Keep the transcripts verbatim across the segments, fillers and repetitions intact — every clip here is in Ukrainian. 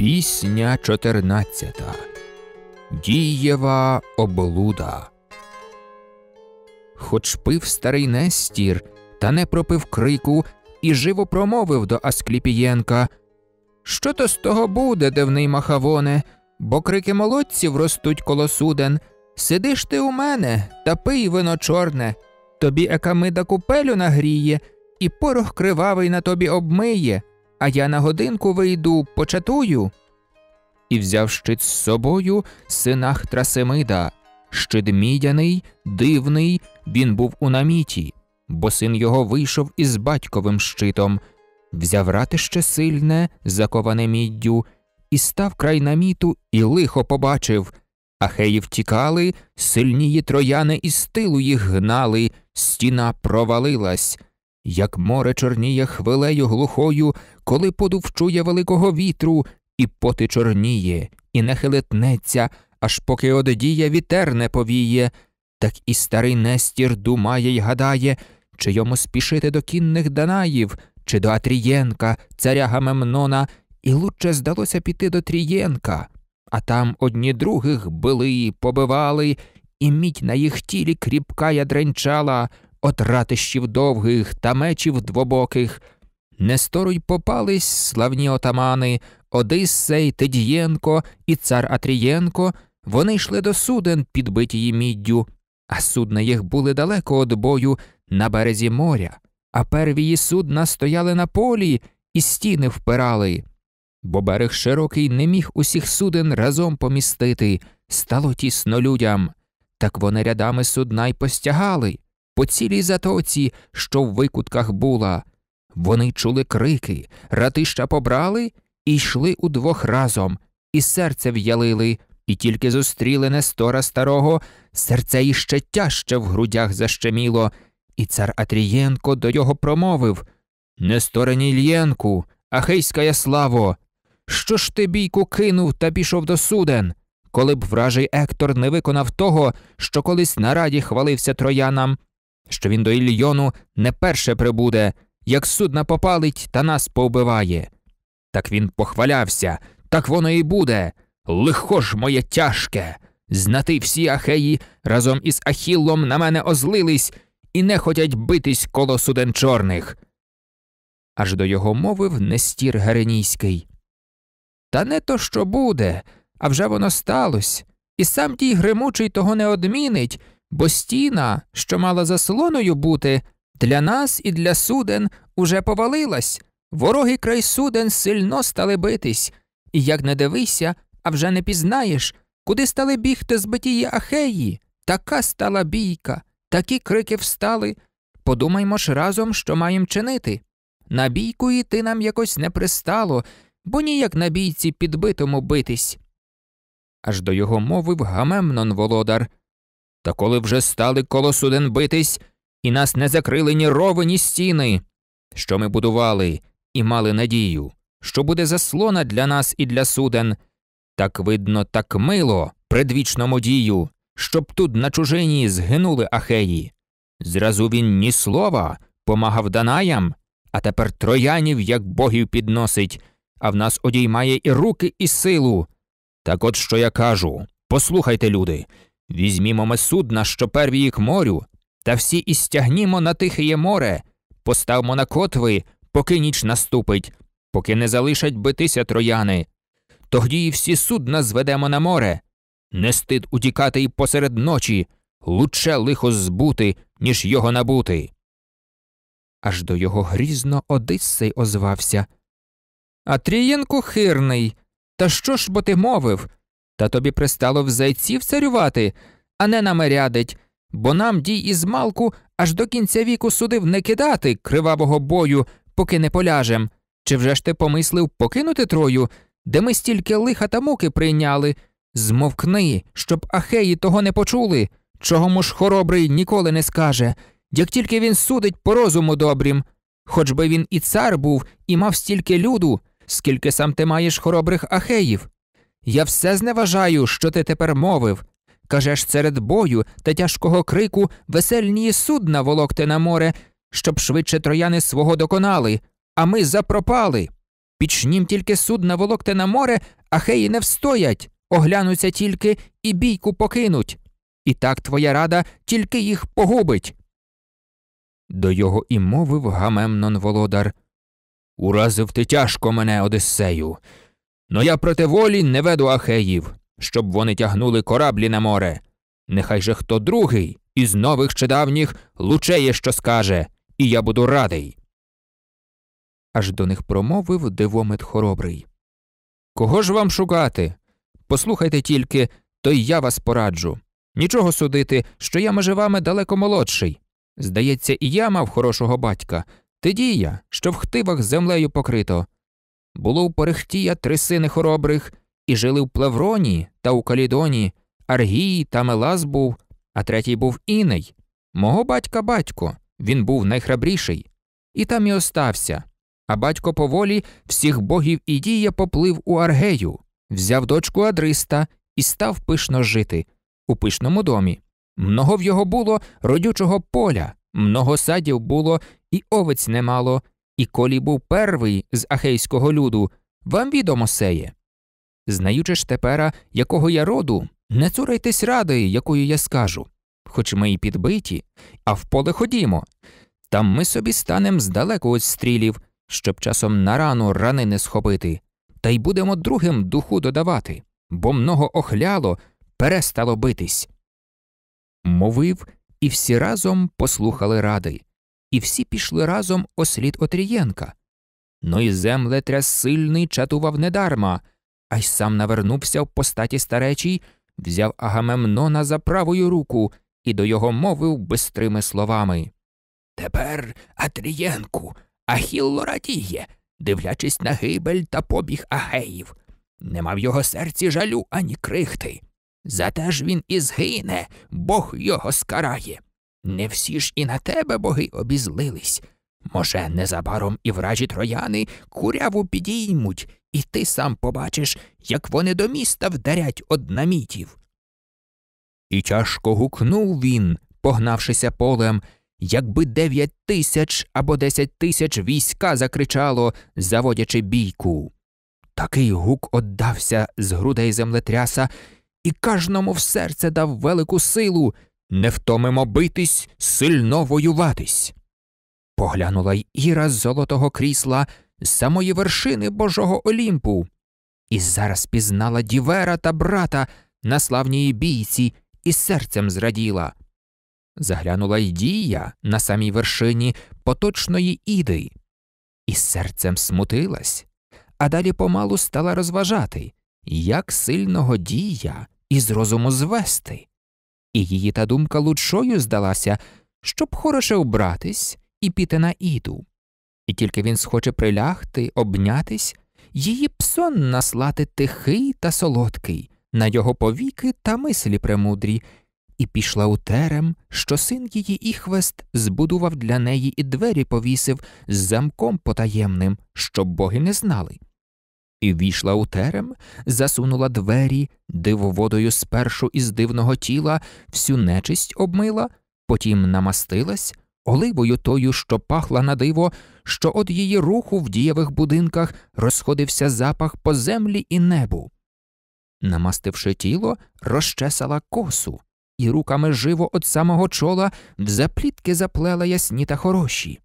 Пісня чотирнадцята. Дієва облуда. Хоч пив старий Нестір, та не пропив крику, і живо промовив до Аскліпієнка: «Що то з того буде, дивний Махавоне, бо крики молодців ростуть коло суден. Сидиш ти у мене, та пий вино чорне, тобі Екамида купелю нагріє, і порох кривавий на тобі обмиє, а я на годинку вийду, початую». І взяв щит з собою синах Трасимида. Щит мідяний, дивний, він був у наміті, бо син його вийшов із батьковим щитом. Взяв ратище сильне, заковане міддю, і став край наміту, і лихо побачив. Ахеї втікали, сильнії трояни із тилу їх гнали, стіна провалилась. Як море чорніє хвилею глухою, коли подув чує великого вітру, і поти чорніє, і не хилитнеться, аж поки оддіє вітер не повіє. Так і старий Нестір думає й гадає, чи йому спішити до кінних Данаїв, чи до Атрієнка, царя Гамемнона, і лучше здалося піти до Трієнка. А там одні других били, побивали, і мідь на їх тілі кріпка ядренчала, от ратищів довгих та мечів двобоких. Нестору й попались славні отамани, Одиссей, Тидієнко і цар Атрієнко. Вони йшли до суден, підбитії міддю, а судна їх були далеко од бою, на березі моря, а первії судна стояли на полі і стіни впирали. Бо берег широкий не міг усіх суден разом помістити, стало тісно людям. Так вони рядами судна й постягали, по цілій затоці, що в викутках була. Вони чули крики, ратища побрали і йшли удвох разом, і серце в'ялили, і тільки зустріли Нестора старого, серце іще тяжче в грудях защеміло, і цар Атрієнко до його промовив: «Несторе Нільєнку, ахейська славо, що ж ти бійку кинув та пішов до суден, коли б вражий Ектор не виконав того, що колись на раді хвалився троянам, що він до Ільйону не перше прибуде, як судна попалить та нас повбиває. Так він похвалявся, так воно і буде. Лихо ж моє тяжке! Знати всі Ахеї разом із Ахіллом на мене озлились і не хотять битись коло суден чорних». Аж до його мовив Нестір Геренійський: «Та не то, що буде, а вже воно сталось, і сам тій гримучий того не одмінить, бо стіна, що мала заслоною бути, для нас і для суден уже повалилась, вороги край суден сильно стали битись, і як не дивися, а вже не пізнаєш, куди стали бігти збитії Ахеї. Така стала бійка, такі крики встали. Подумаймо ж разом, що маєм чинити. На бійку йти нам якось не пристало, бо ніяк на бійці підбитому битись». Аж до його мовив Гамемнон володар: «Та коли вже стали коло суден битись, і нас не закрили ні рови, ні стіни, що ми будували і мали надію, що буде заслона для нас і для суден, так видно, так мило предвічному дію, щоб тут на чужині згинули Ахеї. Зразу він ні слова помагав Данаям, а тепер троянів як богів підносить, а в нас одіймає і руки, і силу. Так от що я кажу, послухайте, люди, візьмімо ми судна, що первії к морю, та всі і стягнімо на Тихеє море, поставмо на котви, поки ніч наступить, поки не залишать битися трояни. Тоді і всі судна зведемо на море. Не стид утікати й посеред ночі, лучше лихо збути, ніж його набути». Аж до його грізно Одиссей озвався: «Атрієнку хирний, та що ж бо ти мовив? Та тобі пристало в зайців царювати, а не намерядить, бо нам дій із малку аж до кінця віку судив не кидати кривавого бою, поки не поляжем. Чи вже ж ти помислив покинути Трою, де ми стільки лиха та муки прийняли? Змовкни, щоб Ахеї того не почули, чого муж хоробрий ніколи не скаже, як тільки він судить по розуму добрім. Хоч би він і цар був, і мав стільки люду, скільки сам ти маєш хоробрих Ахеїв. Я все зневажаю, що ти тепер мовив. Кажеш, серед бою та тяжкого крику весельні судна волокти на море, щоб швидше трояни свого доконали, а ми запропали. Пічнім тільки судна волокте на море, Ахеї не встоять, оглянуться тільки і бійку покинуть. І так твоя рада тільки їх погубить. До його і мовив Гамемнон володар: «Уразив ти тяжко мене, Одиссею, но я проти волі не веду Ахеїв, щоб вони тягнули кораблі на море. Нехай же хто другий, із нових чи давніх, лучеє, що скаже, і я буду радий». Аж до них промовив Дивомед хоробрий: «Кого ж вам шукати? Послухайте тільки, то й я вас пораджу. Нічого судити, що я межи вами далеко молодший. Здається, і я мав хорошого батька, Тидія, що в хтивах землею покрито. Було у Перехтія три сини хоробрих, і жили в Плевроні та у Калідоні, Аргій та Мелас був, а третій був Іней. Мого батька батько, він був найхрабріший. І там і остався. А батько поволі всіх богів Ідія поплив у Аргею, взяв дочку Адриста і став пишно жити у пишному домі. Много в його було родючого поля, много садів було, і овець немало, і колі був первий з ахейського люду, вам відомо сеє. Знаючи ж тепера, якого я роду, не цурайтесь ради, якою я скажу. Хоч ми й підбиті, а в поле ходімо. Там ми собі станем здалеку від стрілів, щоб часом на рану рани не схопити, та й будемо другим духу додавати, бо много охляло, перестало битись». Мовив, і всі разом послухали ради, і всі пішли разом ослід Отрієнка. Но й землетряс сильний чатував недарма, а й сам навернувся в постаті старечій, взяв Агамемнона за правою руку і до його мовив бистрими словами: «Тепер, Атрієнку, Ахілло радіє, дивлячись на гибель та побіг Ахеїв. Нема в його серці жалю ані крихти. Зате ж він і згине, Бог його скарає. Не всі ж і на тебе боги обізлились. Може, незабаром і вражі трояни куряву підіймуть, і ти сам побачиш, як вони до міста вдарять однамітів». І тяжко гукнув він, погнавшися полем, якби дев'ять тисяч або десять тисяч війська закричало, заводячи бійку. Такий гук оддався з грудей землетряса, і кожному в серце дав велику силу, не втомимо битись, сильно воюватись. Поглянула й Іра з золотого крісла, з самої вершини Божого Олімпу, і зараз пізнала Дівера та брата на славній бійці і серцем зраділа. Заглянула й Дія на самій вершині поточної Іди, і серцем смутилась, а далі помалу стала розважати, як сильного Дія із розуму звести. І її та думка лучшою здалася, щоб хороше вбратись і піти на Іду. І тільки він схоче прилягти, обнятись, її б сон наслати тихий та солодкий, на його повіки та мислі премудрі, і пішла у терем, що син її Іхвест збудував для неї і двері повісив з замком потаємним, щоб боги не знали. І війшла у терем, засунула двері, дивоводою спершу із дивного тіла всю нечисть обмила, потім намастилась, оливою тою, що пахла на диво, що од її руху в дієвих будинках розходився запах по землі і небу. Намастивши тіло, розчесала косу, і руками живо од самого чола в заплітки заплела ясні та хороші.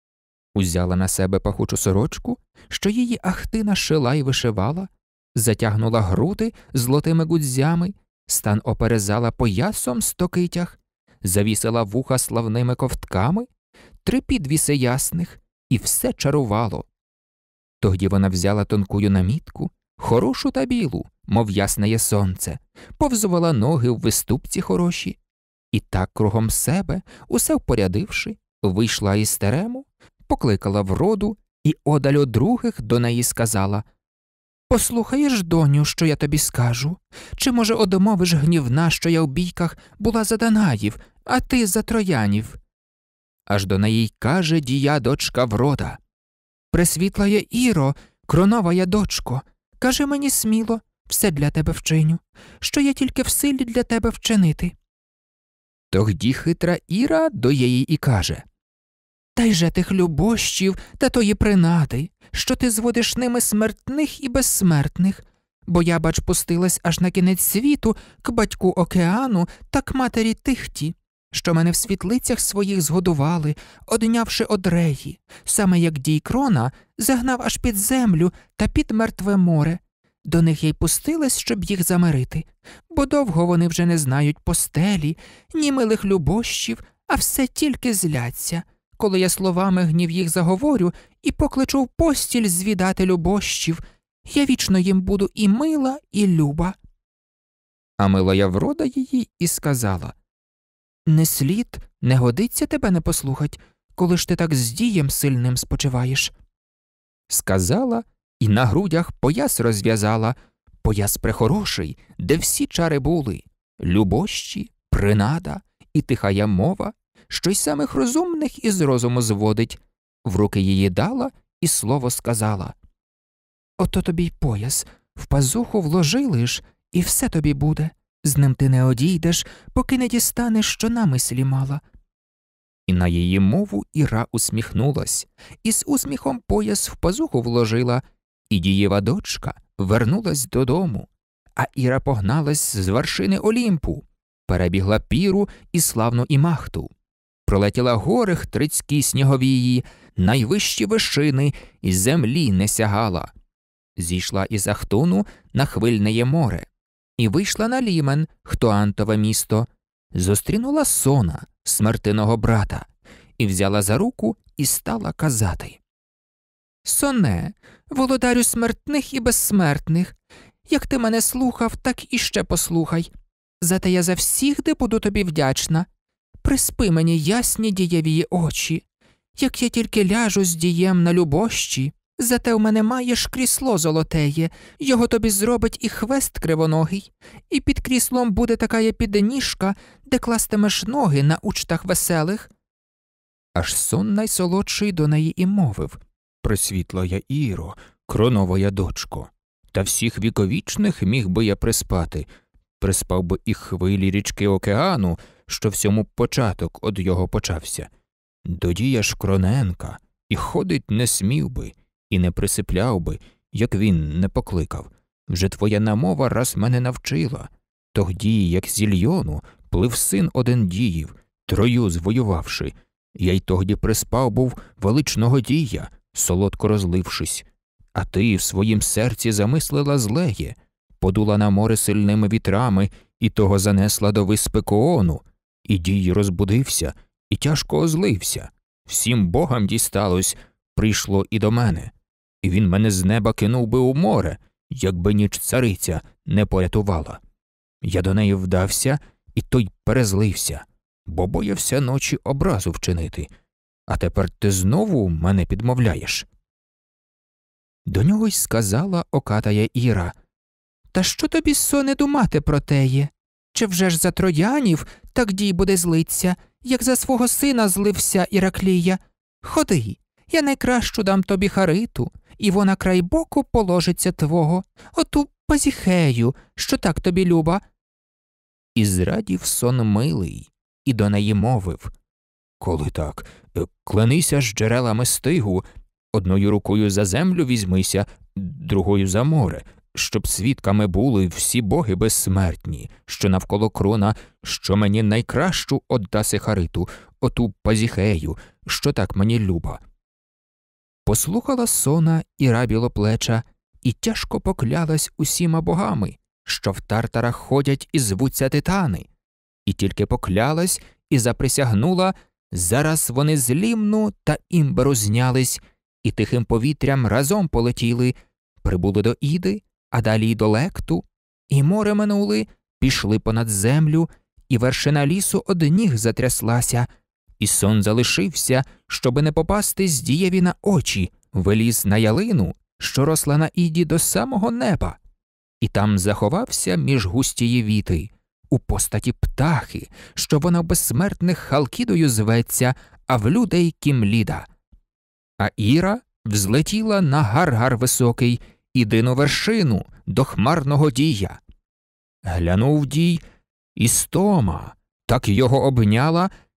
Узяла на себе пахучу сорочку, що її Ахтина шила й вишивала, затягнула груди золотими гудзями, стан оперезала поясом стокитях, завісила вуха славними ковтками, три підвіси ясних, і все чарувало. Тоді вона взяла тонкую намітку, хорошу та білу, мов ясне є сонце, повзувала ноги в виступці хороші, і так кругом себе, усе впорядивши, вийшла із терему, покликала вроду і одаль од других до неї сказала: «Послухаєш, доню, що я тобі скажу? Чи, може, одмовиш гнівна, що я в бійках була за Данаїв, а ти за троянів?» Аж до неї й каже Дія дочка Врода: «Пресвітлая Іро, кроновая дочко, кажи мені сміло, все для тебе вчиню, що я тільки в силі для тебе вчинити». Тогді хитра Іра до її і каже: Та й же тих любощів та тої принади, що ти зводиш ними смертних і безсмертних, бо я, бач, пустилась аж на кінець світу к батьку океану та к матері Тихті, що мене в світлицях своїх згодували, однявши одреї, саме як Дійкрона загнав аж під землю та під мертве море. До них я й пустилась, щоб їх замирити, бо довго вони вже не знають постелі, ні милих любощів, а все тільки зляться, коли я словами гнів їх заговорю і покличу в постіль звідати любощів. Я вічно їм буду і мила, і люба. А милая врода її і сказала: не слід, не годиться тебе не послухать, коли ж ти так з дієм сильним спочиваєш. Сказала і на грудях пояс розв'язала, пояс прехороший, де всі чари були, любощі, принада і тихая мова, що й самих розумних із розуму зводить. В руки її дала і слово сказала: ото тобі й пояс, в пазуху вложили ж, і все тобі буде. З ним ти не одійдеш, поки не дістанеш, що на мислі мала. І на її мову Іра усміхнулась, і з усміхом пояс в пазуху вложила, і дієва дочка вернулась додому. А Іра погналась з вершини Олімпу, перебігла Піру і славну Імахту, пролетіла гори хтрицькі сніговії, найвищі вершини, і землі не сягала. Зійшла із Ахтуну на хвильне море, і вийшла на Лімен, Хтоантове місто, зустрінула Сона, смертиного брата, і взяла за руку і стала казати: «Соне, володарю смертних і безсмертних, як ти мене слухав, так іще послухай. Зате я за всіх де буду тобі вдячна. Приспи мені ясні дієвії очі. Як я тільки ляжу з дієм на любощі, зате в мене маєш крісло золотеє, його тобі зробить і хвест кривоногий, і під кріслом буде така підніжка, де кластимеш ноги на учтах веселих». Аж сон найсолодший до неї і мовив: «Пресвітла я Іро, кроновая дочко, та всіх віковічних міг би я приспати, приспав би і хвилі річки океану, що всьому початок од його почався. Додія ж Кроненка, і ходить не смів би, і не присипляв би, як він не покликав. Вже твоя намова раз мене навчила. Тогді, як з Ільйону, плив син один діїв, Трою звоювавши. Я й тогді приспав був величного дія, солодко розлившись. А ти в своїм серці замислила злеє, подула на море сильними вітрами, і того занесла до виспи Коону. І дій розбудився, і тяжко озлився. Всім богам дісталось, прийшло і до мене. І він мене з неба кинув би у море, якби ніч цариця не порятувала. Я до неї вдався, і той перезлився, бо боявся ночі образу вчинити. А тепер ти знову мене підмовляєш». До нього й сказала окатая Іра: «Та що тобі, соне, думати про теє? Чи вже ж за троянів так дій буде злиться, як за свого сина злився Іраклія? Ходи, я найкращу дам тобі Хариту, і вона край боку положиться твого, оту Пазіхею, що так тобі люба». І зрадів сон милий, і до неї мовив: «Коли так, клянися ж джерелами стигу, одною рукою за землю візьмися, другою за море, щоб свідками були всі боги безсмертні, що навколо крона, що мені найкращу оддаси Хариту, оту Пазіхею, що так мені люба». Послухала Сона Іра білоплеча і тяжко поклялась усіма богами, що в Тартарах ходять і звуться титани. І тільки поклялась і заприсягнула, зараз вони з Лімну та Імберу знялись, і тихим повітрям разом полетіли, прибули до Іди, а далі й до Лекту, і море минули, пішли понад землю, і вершина лісу од ніг затряслася, і сон залишився, щоби не попасти з дієві на очі, виліз на ялину, що росла на Іді до самого неба, і там заховався між густії віти, у постаті птахи, що вона в безсмертних Халкідою зветься, а в людей Кімліда. А Іра взлетіла на гар-гар високий, Ідину вершину до хмарного дія. Глянув дій, і стома так його обняла,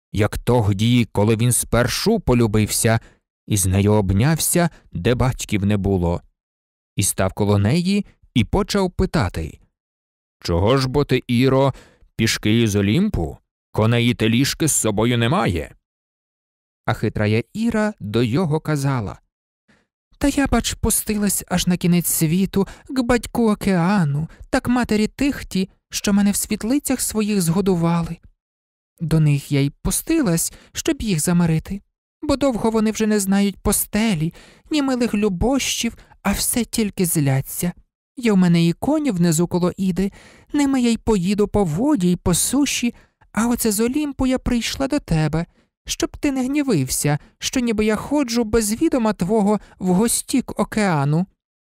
як тогді, коли він спершу полюбився, і з нею обнявся, де батьків не було. І став коло неї, і почав питати: «Чого ж бо ти, Іро, пішки із Олімпу? Коней і теліжки з собою немає». А хитрая Іра до його казала: «Та я, бач, пустилась аж на кінець світу, к батьку океану, так матері тихті, що мене в світлицях своїх згодували. До них я й пустилась, щоб їх замирити, бо довго вони вже не знають постелі, ні милих любощів, а все тільки зляться. Є в мене і коні внизу коло Іди, ними я й поїду по воді й по суші, а оце з Олімпу я прийшла до тебе, щоб ти не гнівився, що ніби я ходжу без відома твого в гості к океану».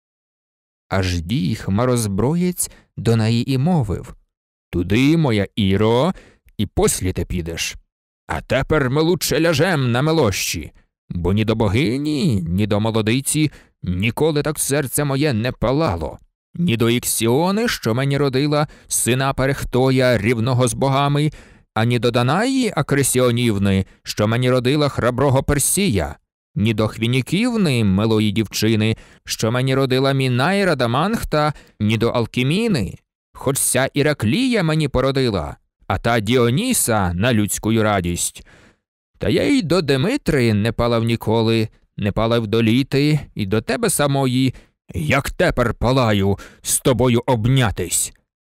Аж дій хмарозброєць до неї і мовив: «Туди, моя Іро, і послі ти підеш. А тепер ми лучше ляжем на милощі, бо ні до богині, ні до молодиці ніколи так серце моє не палало, ні до Іксіони, що мені родила, сина Перехтоя, рівного з богами, ані до Данаї Акресіонівни, що мені родила храброго Персія, ні до Хвініківни, милої дівчини, що мені родила Мінайра Даманхта, ні до Алкіміни, хоч ся Іраклія мені породила, а та Діоніса на людську радість. Та я й до Демитри не палав ніколи, не палав до Літи, і до тебе самої, як тепер палаю, з тобою обнятись».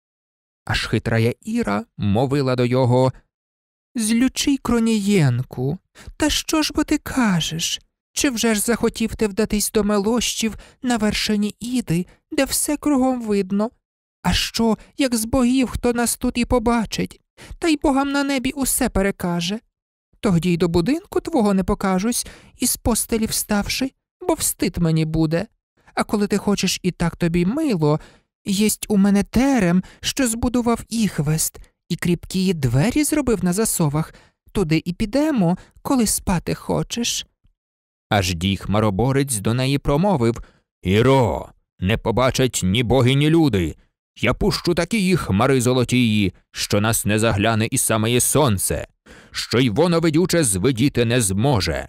Аж хитрая Іра мовила до його: «Злючий Кронієнку, та що ж бо ти кажеш? Чи вже ж захотів ти вдатись до милощів на вершині Іди, де все кругом видно? А що, як з богів хто нас тут і побачить, та й богам на небі усе перекаже? Тоді й до будинку твого не покажусь, із постелі вставши, бо встид мені буде. А коли ти хочеш і так тобі мило, єсть у мене терем, що збудував Іхвест, і кріпкі двері зробив на засовах. Туди і підемо, коли спати хочеш». Аж дій хмароборець до неї промовив: «Іро, не побачать ні боги, ні люди. Я пущу такі хмари золотії, що нас не загляне і самеє сонце, що й воно ведюче звидіти не зможе».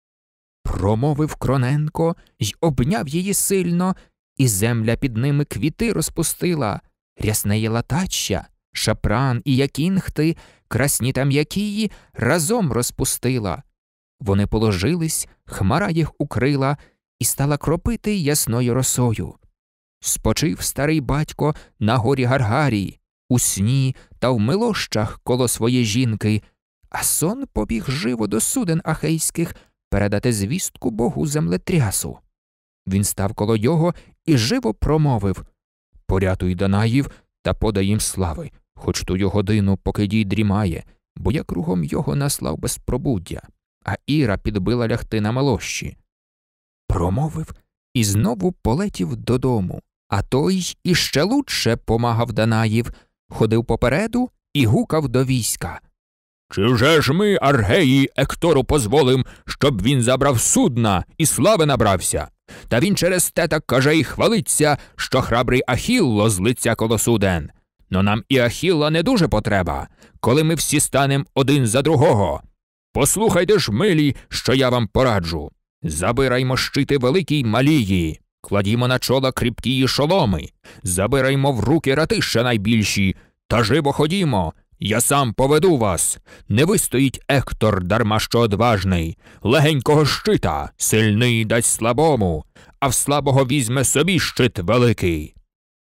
Промовив Кроненко й обняв її сильно, і земля під ними квіти розпустила, ряснеє латаччя, шапран і якінхти, красні та м'якії разом розпустила. Вони положились, хмара їх укрила, і стала кропити ясною росою. Спочив старий батько на горі Гаргарій, у сні та в милощах коло своєї жінки, а сон побіг живо до суден ахейських передати звістку богу землетрясу. Він став коло його і живо промовив: «Порятуй Данаїв та подай їм слави, хоч тую годину, поки дій дрімає, бо я кругом його наслав безпробуддя, а Іра підбила лягти на милощі». Промовив і знову полетів додому, а той іще лучше помагав Данаїв, ходив попереду і гукав до війська: «Чи вже ж ми, Аргеї, Ектору позволим, щоб він забрав судна і слави набрався? Та він через те так каже і хвалиться, що храбрий Ахілло злиться коло суден. Но нам і Ахілла не дуже потреба, коли ми всі станем один за другого. Послухайте ж, милі, що я вам пораджу. Забираймо щити великі й малії, кладімо на чола кріпкі шоломи, забираймо в руки ратища найбільші, та живо ходімо. Я сам поведу вас. Не вистоїть Ектор, дарма що одважний. Легенького щита сильний дасть слабому, а в слабого візьме собі щит великий».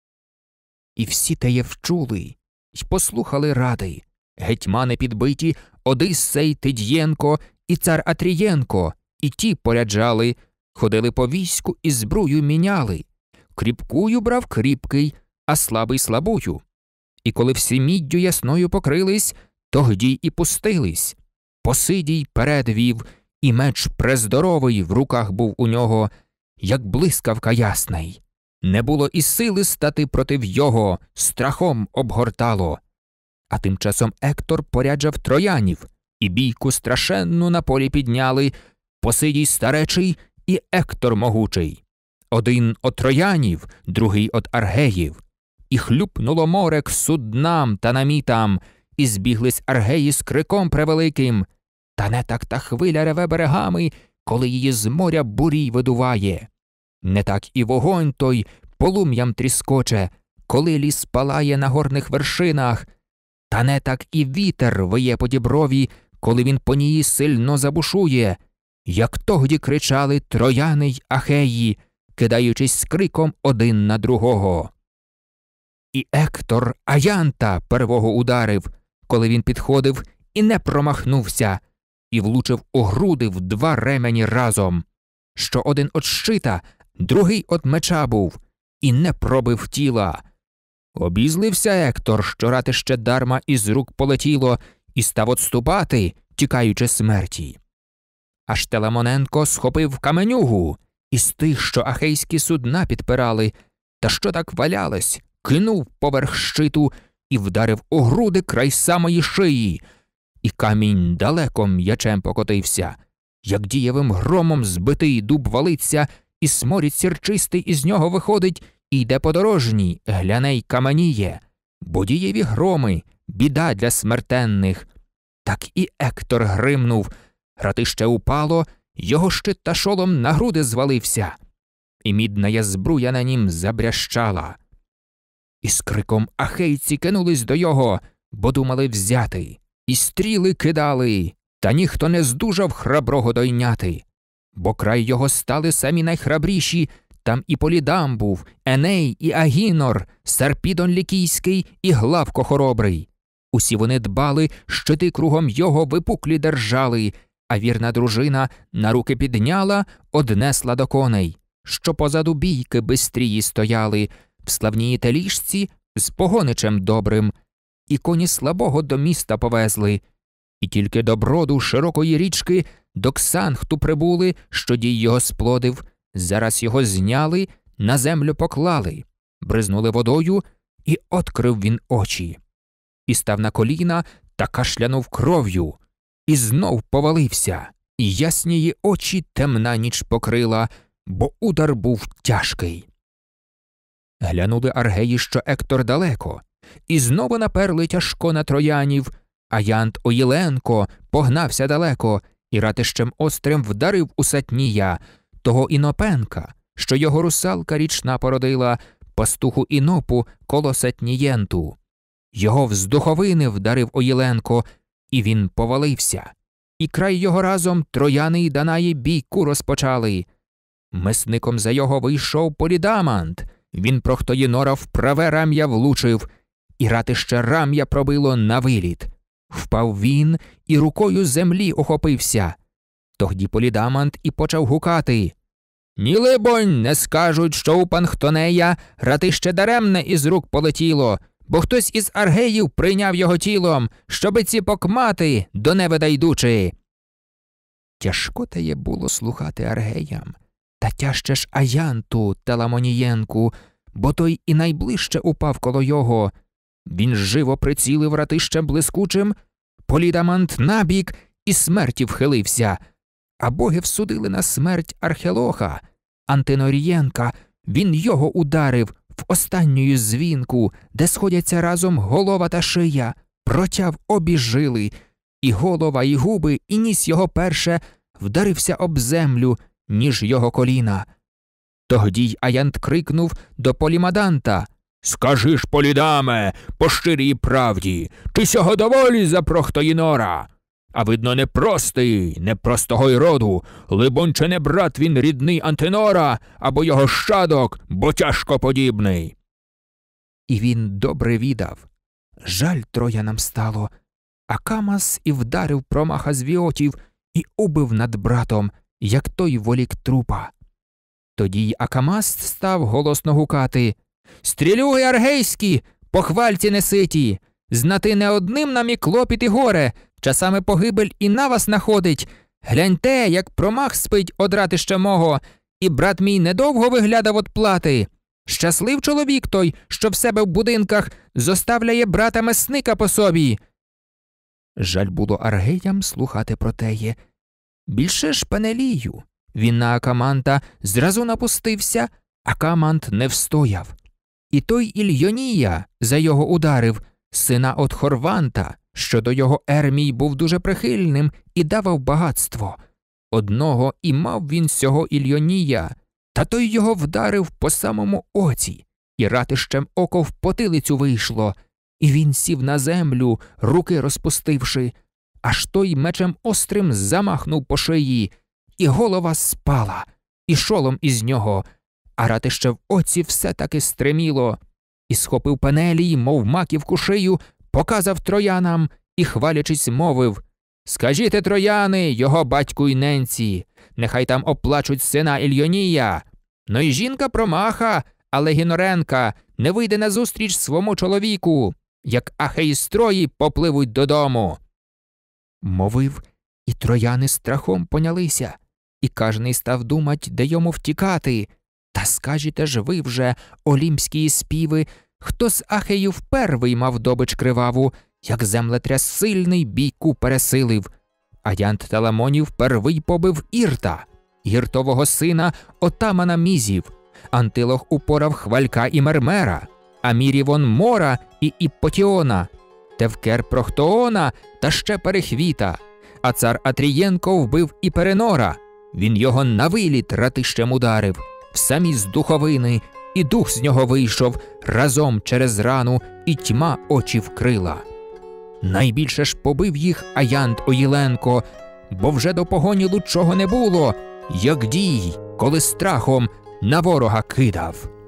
І всі теє вчули й послухали ради. Гетьмани підбиті Одиссей Тид'єнко і цар Атрієнко, і ті поряджали, ходили по війську і збрую міняли. Кріпкую брав кріпкий, а слабий слабую. І коли всі міддю ясною покрились, тогді і пустились. Посидій перед вів, і меч прездоровий в руках був у нього, як блискавка ясний. Не було і сили стати против його, страхом обгортало. А тим часом Ектор поряджав троянів, і бійку страшенну на полі підняли, Посидій старечий і Ектор могучий. Один от троянів, другий от аргеїв. І хлюпнуло море к суднам та намітам, і збіглись аргеї з криком превеликим, та не так та хвиля реве берегами, коли її з моря бурій видуває. Не так і вогонь той полум'ям тріскоче, коли ліс палає на горних вершинах, та не так і вітер виє по діброві, коли він по ній сильно забушує, як тогді кричали трояни й ахеї, кидаючись з криком один на другого. І Ектор Аянта первого ударив, коли він підходив і не промахнувся, і влучив у груди в два ремені разом, що один од щита, другий од меча був, і не пробив тіла. Обізлився Ектор, що ратище дарма із рук полетіло, і став отступати, тікаючи смерті. Аж Теламоненко схопив каменюгу із тих, що ахейські судна підпирали, та що так валялись, кинув поверх щиту і вдарив у груди край самої шиї, і камінь далеко м'ячем покотився, як дієвим громом збитий дуб валиться, і сморід сірчистий із нього виходить, і йде подорожній, гляне й каменіє, бо дієві громи – біда для смертенних. Так і Ектор гримнув, ратище упало, його щит та шолом на груди звалився, і мідна збруя на нім забрящала. І з криком ахейці кинулись до його, бо думали взяти, і стріли кидали, та ніхто не здужав храброго дойняти, бо край його стали самі найхрабріші, там і Полідам був, Еней і Агінор, Сарпідон Лікійський і Главко хоробрий. Усі вони дбали, щити кругом його випуклі держали, а вірна дружина на руки підняла, однесла до коней, що позаду бійки бистрії стояли, в славній теліжці з погоничем добрим, і коні слабого до міста повезли, і тільки до броду широкої річки до Ксанхту прибули, що дій його сплодив, зараз його зняли, на землю поклали, бризнули водою, і открив він очі. І став на коліна та кашлянув кров'ю, і знов повалився, і яснії очі темна ніч покрила, бо удар був тяжкий. Глянули аргеї, що Ектор далеко, і знову наперли тяжко на троянів, а Янт Оїленко погнався далеко, і ратищем острим вдарив у Сатнія, того Інопенка, що його русалка річна породила, пастуху Інопу коло Сатнієнту. Його вздуховини вдарив Оїленко, і він повалився. І край його разом трояни й данаї бійку розпочали. Месником за його вийшов Полідамант, він Прохтоїнора в праве рам'я влучив, і ратище рам'я пробило на виліт. Впав він і рукою землі охопився. Тогді Полідамант і почав гукати: «Ні, либонь, не скажуть, що у Панхтонея ратище даремне із рук полетіло, бо хтось із аргеїв прийняв його тілом, щоби ці покмати до невида йдучи». Тяжко теє було слухати аргеям, та тяжче ж Аянту Теламонієнку, бо той і найближче упав коло його. Він живо прицілив ратищем блискучим, Полідамант набік і смерті вхилився, а боги всудили на смерть Архелоха, Антинорієнка, він його ударив в останню звінку, де сходяться разом голова та шия, протяв обі жили, і голова, і губи, і ніс його перше вдарився об землю, ніж його коліна. Тогді й Аянт крикнув до Полімаданта: «Скажи ж, Полідаме, по щирій правді, чи сього доволі за Прохтоїнора? А видно, не простий, не простого й роду, либонь, чи не брат він рідний Антинора, або його щадок, бо тяжко подібний». І він добре відав. Жаль троянам стало, а Камас і вдарив промаха з віотів і убив над братом, як той волік трупа. Тоді й Акамаст став голосно гукати: «Стрілюги аргейські, похвальці неситі, знати не одним нам і клопіт і горе, часами погибель і на вас находить. Гляньте, як промах спить од ратища мого, і брат мій недовго виглядав от плати. Щаслив чоловік той, що в себе в будинках зоставляє брата месника по собі». Жаль було аргеям слухати про теє. Більше ж Пенелію. Він на Акаманта зразу напустився, Акамант не встояв. І той Ільйонія за його ударив, сина от Хорванта, що до його Ермій був дуже прихильним і давав багатство. Одного і мав він сього Ільйонія, та той його вдарив по самому оці, і ратищем око в потилицю вийшло, і він сів на землю, руки розпустивши, аж той мечем острим замахнув по шиї, і голова спала, і шолом із нього, а ратище в оці все таки стриміло, і схопив Пенелій, мов маківку шию, показав троянам і, хвалячись, мовив: «Скажіте, трояни, його батьку й ненці, нехай там оплачуть сина Ільйонія. Ну й жінка промаха, але Гіноренка не вийде назустріч свому чоловіку, як ахеї строї попливуть додому». Мовив, і трояни страхом понялися, і кожний став думать, де йому втікати. Та скажете ж ви вже, олімпські співи, хто з ахеїв первий мав добич криваву, як землетряс сильний бійку пересилив. Аянт Теламонів первий побив Ірта, Іртового сина отамана Мізів, Антилох упорав Хвалька і Мермера, Амірівон Мора і Іппотіона, Тевкер Прохтоона та ще Перехвіта, а цар Атрієнко вбив і Перенора, він його на виліт ратищем ударив, в самі з духовини, і дух з нього вийшов разом через рану, і тьма очі вкрила. Найбільше ж побив їх Аянт Оїленко, бо вже до погоні лучшого не було, як дій, коли страхом на ворога кидав.